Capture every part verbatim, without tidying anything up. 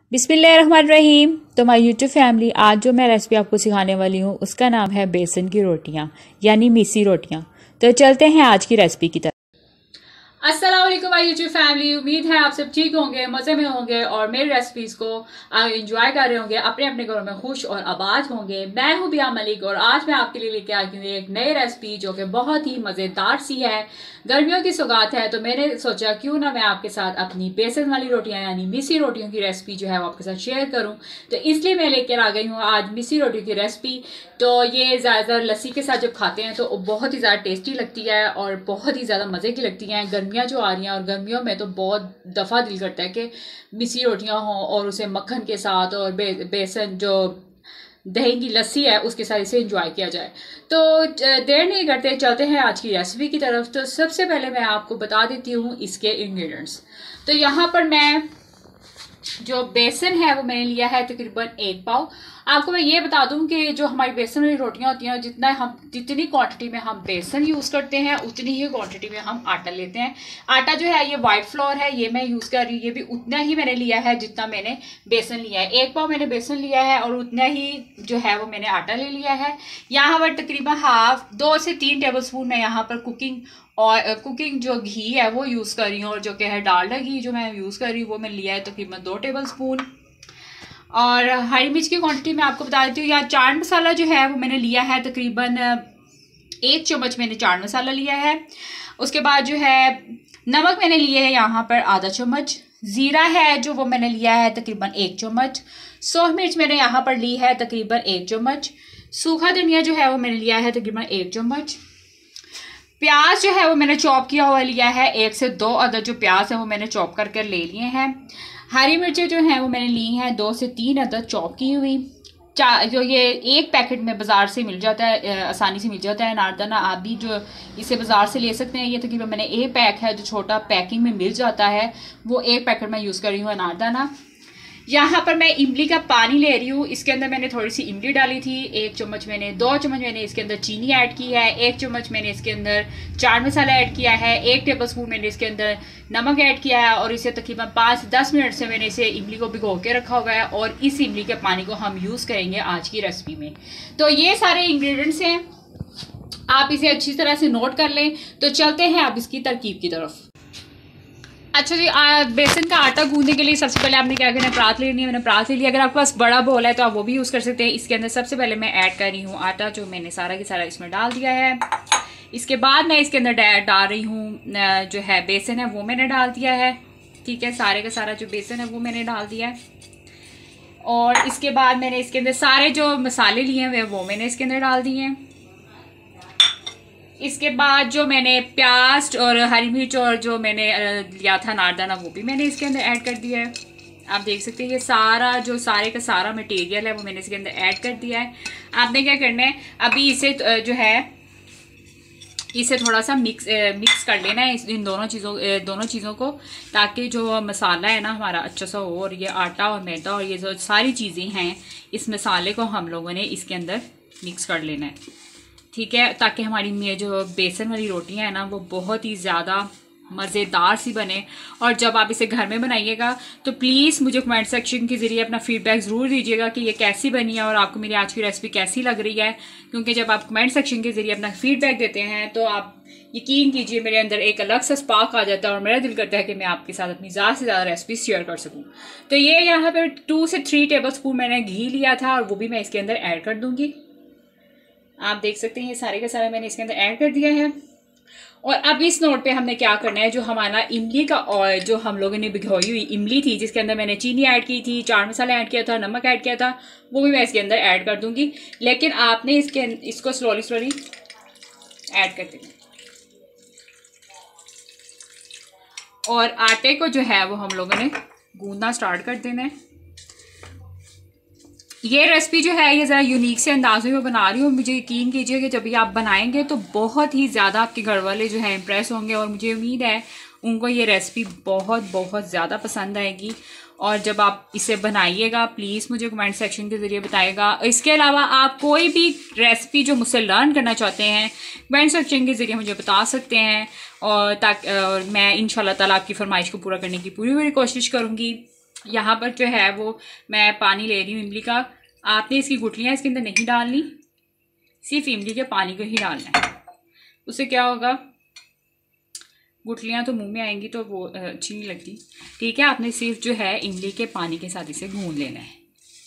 बिस्मिल्लाहिर्रहमानिर्रहीम। तो my YouTube family, आज जो मैं रेसिपी आपको सिखाने वाली हूँ उसका नाम है बेसन की रोटियाँ यानी मिसी रोटियाँ। तो चलते हैं आज की रेसिपी की तरफ। अस्सलाम वालेकुम माय यूट्यूब फैमिली, उम्मीद है आप सब ठीक होंगे, मज़े में होंगे और मेरी रेसिपीज को एंजॉय कर रहे होंगे, अपने अपने घरों में खुश और आबाद होंगे। मैं हूँ बिया मलिक और आज मैं आपके लिए लेके आई हूँ एक नई रेसिपी जो कि बहुत ही मज़ेदार सी है। गर्मियों की सौगात है तो मैंने सोचा क्यों ना मैं आपके साथ अपनी बेसन वाली रोटियां यानी मिसी रोटियों की रेसिपी जो है वो आपके साथ शेयर करूं। तो इसलिए मैं लेकर आ गई हूँ आज मिसी रोटियों की रेसिपी। तो ये ज़्यादातर लस्सी के साथ जब खाते हैं तो बहुत ही ज़्यादा टेस्टी लगती है और बहुत ही ज़्यादा मज़े की लगती हैं। गर्मियाँ जो आ रही हैं और गर्मियों में तो बहुत दफ़ा दिल करता है कि मिसी रोटियाँ हों और उसे मक्खन के साथ और बे, बेसन जो दही की लस्सी है उसके साथ इसे एंजॉय किया जाए। तो देर नहीं करते, चलते हैं आज की रेसिपी की तरफ। तो सबसे पहले मैं आपको बता देती हूँ इसके इंग्रेडिएंट्स। तो यहाँ पर मैं जो बेसन है वो मैंने लिया है तकरीबन एक पाव। आपको मैं ये बता दूं कि जो हमारी बेसन वाली रोटियां होती हैं, जितना हम जितनी क्वांटिटी में हम बेसन यूज़ करते हैं उतनी ही क्वांटिटी में हम आटा लेते हैं। आटा जो है ये वाइट फ्लोर है, ये मैं यूज़ कर रही हूँ। ये भी उतना ही मैंने लिया है जितना मैंने बेसन लिया है। एक पाव मैंने बेसन लिया है और उतना ही जो है वो मैंने आटा ले लिया है। यहाँ पर तकरीबन हाफ दो से तीन टेबल स्पून मैं यहाँ पर कुकिंग और कुकिंग जो घी है वो यूज़ कर रही हूँ और जो कि है डालडा घी जो मैं यूज़ कर रही हूँ वो मैंने लिया है तकरीबन दो टेबल स्पून। और हरी मिर्च की क्वांटिटी मैं आपको बता देती हूँ। या चाट मसाला जो है वो मैंने लिया है तकरीबन एक चम्मच मैंने चाट मसाला लिया है। उसके बाद जो है नमक मैंने लिए है यहाँ पर आधा चम्मच। ज़ीरा है जो वो मैंने लिया है तकरीबन एक चम्मच। सोह मिर्च मैंने यहाँ पर ली है तकरीबन एक चम्मच। सूखा धनिया जो है वो मैंने लिया है तकरीबन एक चम्मच। प्याज जो है वो मैंने चॉप किया हुआ लिया है, एक से दो अदद जो प्याज है वो मैंने चॉप कर कर ले लिए हैं। हरी मिर्चें जो हैं वो मैंने ली हैं दो से तीन अदद चॉप की हुई। चा जो ये एक पैकेट में बाज़ार से मिल जाता है, आसानी से मिल जाता है अनारदाना। आप भी जो इसे बाज़ार से ले सकते हैं। ये तकरीबन मैंने एक पैक है जो छोटा पैकिंग में मिल जाता है, वो एक पैकेट मैं यूज़ कर रही हूँ अनारदाना। यहाँ पर मैं इमली का पानी ले रही हूँ। इसके अंदर मैंने थोड़ी सी इमली डाली थी, एक चम्मच मैंने दो चम्मच मैंने इसके अंदर चीनी ऐड की है, एक चम्मच मैंने इसके अंदर चाट मसाला ऐड किया है, एक टेबल स्पून मैंने इसके अंदर नमक ऐड किया है और इसे तकरीबन पाँच से दस मिनट से मैंने इसे इमली को भिगो के रखा हुआ है और इस इमली के पानी को हम यूज़ करेंगे आज की रेसिपी में। तो ये सारे इंग्रेडिएंट्स हैं, आप इसे अच्छी तरह से नोट कर लें। तो चलते हैं अब इसकी तरकीब की तरफ। अच्छा जी, आ, बेसन का आटा गूंदने के लिए सबसे पहले आपने क्या करना है, परात लेनी है। मैंने परात ले लिया। अगर आपके पास बड़ा बोल है तो आप वो भी यूज़ कर सकते हैं। इसके अंदर सबसे पहले मैं ऐड कर रही हूँ आटा, जो मैंने सारा की सारा इसमें डाल दिया है। इसके बाद मैं इसके अंदर डाल रही हूँ जो है बेसन है वो मैंने डाल दिया है। ठीक है, सारे का सारा जो बेसन है वो मैंने डाल दिया है। और इसके बाद मैंने इसके अंदर सारे जो मसाले लिए हुए वो मैंने इसके अंदर डाल दिए हैं। इसके बाद जो मैंने प्याज और हरी मिर्च और जो मैंने लिया था अनारदाना वो भी मैंने इसके अंदर ऐड कर दिया है। आप देख सकते हैं ये सारा जो सारे का सारा मटेरियल है वो मैंने इसके अंदर ऐड कर दिया है। आपने क्या करना है, अभी इसे जो है इसे थोड़ा सा मिक्स मिक्स कर लेना है इन दोनों चीज़ों दोनों चीज़ों को, ताकि जो मसाला है ना हमारा अच्छा सा हो। और ये आटा और मैदा और ये जो सारी चीज़ें हैं इस मसाले को हम लोगों ने इसके अंदर मिक्स कर लेना है। ठीक है, ताकि हमारी जो बेसन वाली रोटियां हैं ना वो बहुत ही ज़्यादा मज़ेदार सी बने। और जब आप इसे घर में बनाइएगा तो प्लीज़ मुझे कमेंट सेक्शन के ज़रिए अपना फीडबैक ज़रूर दीजिएगा कि ये कैसी बनी है और आपको मेरी आज की रेसिपी कैसी लग रही है। क्योंकि जब आप कमेंट सेक्शन के ज़रिए अपना फीडबैक देते हैं तो आप यकीन कीजिए मेरे अंदर एक अलग सा स्पार्क आ जाता है और मेरा दिल करता है कि मैं आपके साथ अपनी ज़्यादा से ज़्यादा रेसिपी शेयर कर सकूँ। तो ये यहाँ पर टू से थ्री टेबल स्पून मैंने घी लिया था और वो भी मैं इसके अंदर ऐड कर दूँगी। आप देख सकते हैं ये सारे का सारा मैंने इसके अंदर ऐड कर दिया है। और अब इस नोट पे हमने क्या करना है, जो हमारा इमली का ऑयल जो हम लोगों ने भिगोई हुई इमली थी जिसके अंदर मैंने चीनी ऐड की थी, चाट मसाला ऐड किया था, नमक ऐड किया था, वो भी मैं इसके अंदर ऐड कर दूंगी। लेकिन आपने इसके इसको स्लोली स्लोली ऐड कर देना और आटे को जो है वो हम लोगों ने गूंदना स्टार्ट कर देना है। ये रेसिपी जो है ये ज़रा यूनिक से अंदाज़ में बना रही हूँ। मुझे यकीन कीजिए कि जब भी आप बनाएंगे तो बहुत ही ज़्यादा आपके घर वाले जो है इम्प्रेस होंगे और मुझे उम्मीद है उनको ये रेसिपी बहुत बहुत ज़्यादा पसंद आएगी। और जब आप इसे बनाइएगा प्लीज़ मुझे कमेंट सेक्शन के ज़रिए बताइएगा। इसके अलावा आप कोई भी रेसिपी जो मुझसे लर्न करना चाहते हैं कमेंट सेक्शन के ज़रिए मुझे बता सकते हैं और ताकि मैं इंशाल्लाह ताला आपकी फरमाइश को पूरा करने की पूरी पूरी कोशिश करूँगी। यहाँ पर जो है वो मैं पानी ले रही हूँ इमली का। आपने इसकी गुठलियाँ इसके अंदर नहीं डालनी, सिर्फ इमली के पानी को ही डालना है। उससे क्या होगा, गुठलियाँ तो मुंह में आएंगी तो वो अच्छी नहीं लगती। ठीक है, आपने सिर्फ जो है इमली के पानी के साथ इसे गूंद लेना है।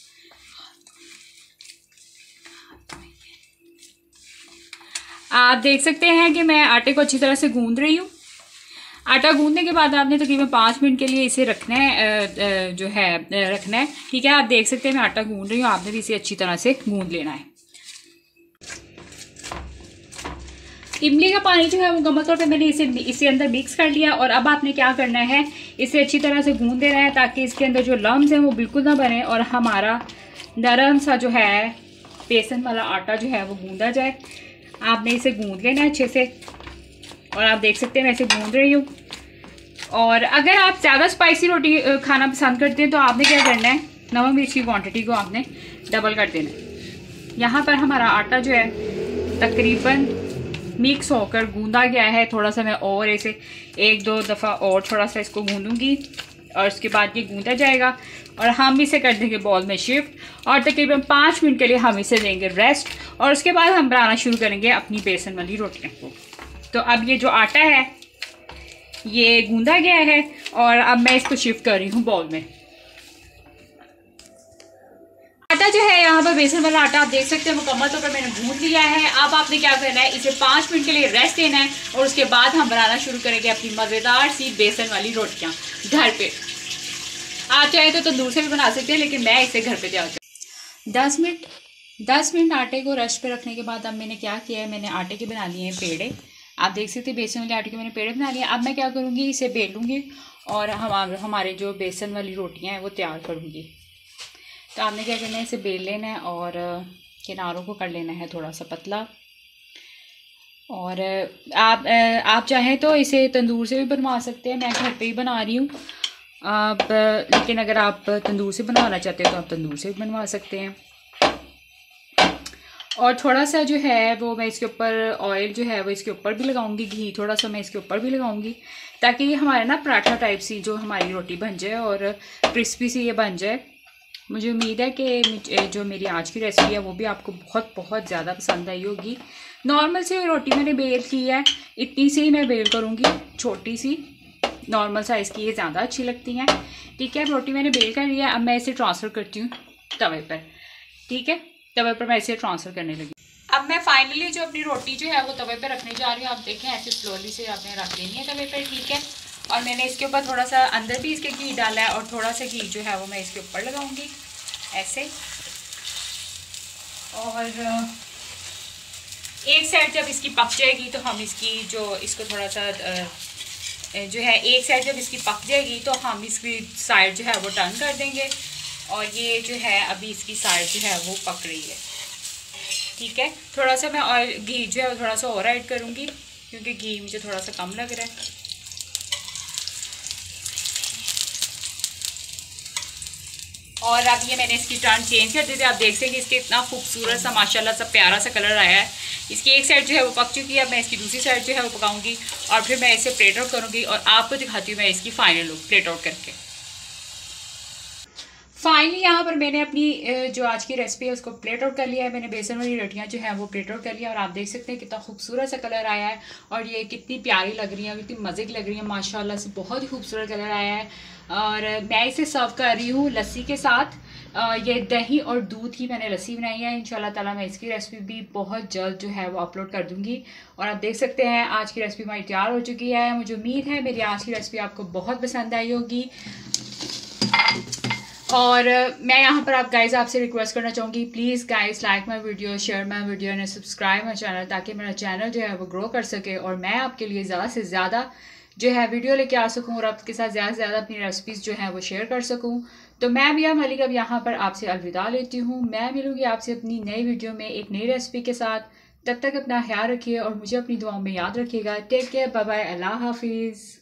आप देख सकते हैं कि मैं आटे को अच्छी तरह से गूंद रही हूँ। आटा गूंदने के बाद आपने तकरीबन पाँच मिनट के लिए इसे रखना है, जो है रखना है। ठीक है, आप देख सकते हैं मैं आटा गूंद रही हूँ, आपने भी इसे अच्छी तरह से गूंद लेना है। इमली का पानी जो है वो मुकम्मल तौर पे मैंने इसे इसे अंदर मिक्स कर लिया। और अब आपने क्या करना है, इसे अच्छी तरह से गूंद देना है ताकि इसके अंदर जो लम्स हैं वो बिल्कुल ना बने और हमारा नरम सा जो है बेसन वाला आटा जो है वो गूंदा जाए। आपने इसे गूंद लेना है अच्छे से, और आप देख सकते हैं मैं इसे गूंद रही हूँ। और अगर आप ज़्यादा स्पाइसी रोटी खाना पसंद करते हैं तो आपने क्या करना है, नमक मिर्च की क्वांटिटी को आपने डबल कर देना है। यहाँ पर हमारा आटा जो है तकरीबन मिक्स होकर गूंदा गया है। थोड़ा सा मैं और ऐसे एक दो दफ़ा और थोड़ा सा इसको गूंदूंगी और उसके बाद ये गूंदा जाएगा और हम इसे कर देंगे बॉल में शिफ्ट और तकरीबन पाँच मिनट के लिए हम इसे देंगे रेस्ट। और उसके बाद हम बनाना शुरू करेंगे अपनी बेसन वाली रोटियों को। तो अब ये जो आटा है ये गूंदा गया है और अब मैं इसको शिफ्ट कर रही हूँ बॉल में। आटा जो है यहाँ पर बेसन वाला आटा आप देख सकते हैं मुकम्मल तौर पर मैंने गूंद लिया है। अब आपने क्या करना है, इसे पाँच मिनट के लिए रेस्ट देना है और उसके बाद हम बनाना शुरू करेंगे अपनी मज़ेदार सी बेसन वाली रोटियाँ घर पे। आप चाहे तो तंदूर से भी बना सकते हैं, लेकिन मैं इसे घर पे तैयार कर दस मिनट दस मिनट आटे को रेस्ट पे रखने के बाद अब मैंने क्या किया है, मैंने आटे के बना लिए हैं पेड़े। आप देख सकते हैं बेसन वाले आटे के मैंने पेड़े बना लिए। अब मैं क्या करूँगी, इसे बेलूँगी और हम हमारे जो बेसन वाली रोटियाँ हैं वो तैयार करूँगी। तो आपने क्या करना है, इसे बेल लेना है और किनारों को कर लेना है थोड़ा सा पतला। और आप आप चाहें तो इसे तंदूर से भी बनवा सकते हैं, मैं घर पे ही बना रही हूँ। आप लेकिन अगर आप तंदूर से बनवाना चाहते हैं तो आप तंदूर से भी बनवा सकते हैं। और थोड़ा सा जो है वो मैं इसके ऊपर ऑयल जो है वो इसके ऊपर भी लगाऊंगी, घी थोड़ा सा मैं इसके ऊपर भी लगाऊंगी ताकि हमारे ना पराठा टाइप सी जो हमारी रोटी बन जाए और क्रिस्पी सी ये बन जाए। मुझे उम्मीद है कि जो मेरी आज की रेसिपी है वो भी आपको बहुत बहुत ज़्यादा पसंद आई होगी। नॉर्मल सी रोटी मैंने बेल की है, इतनी सी ही मैं बेल करूँगी, छोटी सी नॉर्मल साइज़ की ये ज़्यादा अच्छी लगती हैं। ठीक है, रोटी मैंने बेल कर लिया। अब मैं इसे ट्रांसफ़र करती हूँ तवे पर। ठीक है, तवे पर मैं इसे ट्रांसफ़र करने लगी। अब मैं फाइनली जो अपनी रोटी जो है वो तवे पर रखने जा रही हूँ। आप देखें ऐसे स्लोली से आपने रख देनी है तवे पर। ठीक है, और मैंने इसके ऊपर थोड़ा सा अंदर भी इसके घी डाला है और थोड़ा सा घी जो है वो मैं इसके ऊपर लगाऊंगी ऐसे। और एक साइड जब इसकी पक जाएगी तो हम इसकी जो इसको थोड़ा सा जो है एक साइड जब इसकी पक जाएगी तो हम इसकी साइड जो है वो टर्न कर देंगे। और ये जो है अभी इसकी साइड जो है वो पक रही है। ठीक है, थोड़ा सा मैं ऑयल घी जो है वो थोड़ा सा और ऐड करूँगी क्योंकि घी मुझे थोड़ा सा कम लग रहा है। और अब ये मैंने इसकी टर्न चेंज कर दी थी। आप देख सकते हैं कि इसके इतना खूबसूरत सा माशाल्लाह सा प्यारा सा कलर आया है। इसकी एक साइड जो है वो पक चुकी है। अब मैं इसकी दूसरी साइड जो है वो पकाऊंगी और फिर मैं इसे प्लेट आउट करूँगी और आपको दिखाती हूँ मैं इसकी फाइनल लुक प्लेट आउट करके। फाइनली यहाँ पर मैंने अपनी जो आज की रेसिपी है उसको प्लेट आउट कर लिया है। मैंने बेसन वाली रोटियाँ जो है वो प्लेट आउट कर लिया और आप देख सकते हैं कितना खूबसूरत सा कलर आया है और ये कितनी प्यारी लग रही है, कितनी मज़े की लग रही है माशाल्लाह से। बहुत ही खूबसूरत कलर आया है और मैं इसे सर्व कर रही हूँ लस्सी के साथ। ये दही और दूध की मैंने लस्सी बनाई है। इंशाल्लाह ताला मैं इसकी रेसिपी भी बहुत जल्द जो है वो अपलोड कर दूँगी। और आप देख सकते हैं आज की रेसिपी हमारी तैयार हो चुकी है। मुझे उम्मीद है मेरी आज की रेसिपी आपको बहुत पसंद आई होगी। और मैं यहाँ पर आप गाइस आपसे रिक्वेस्ट करना चाहूँगी, please guys like my video, share my video and subscribe my channel ताकि मेरा चैनल जो है वो ग्रो कर सके और मैं आपके लिए ज़्यादा से ज़्यादा जो है वीडियो लेके आ सकूँ और आपके साथ ज़्यादा से ज़्यादा अपनी रेसिपीज़ जो है वो शेयर कर सकूँ। तो मैं मिया मलिक अब यहाँ पर आपसे अलविदा लेती हूँ। मैं मिलूँगी आपसे अपनी नई वीडियो में एक नई रेसिपी के साथ। तब तक अपना ख्याल रखिए और मुझे अपनी दुआओं में याद रखिएगा। टेक केयर, बाय बाय, अल्लाह हाफिज़।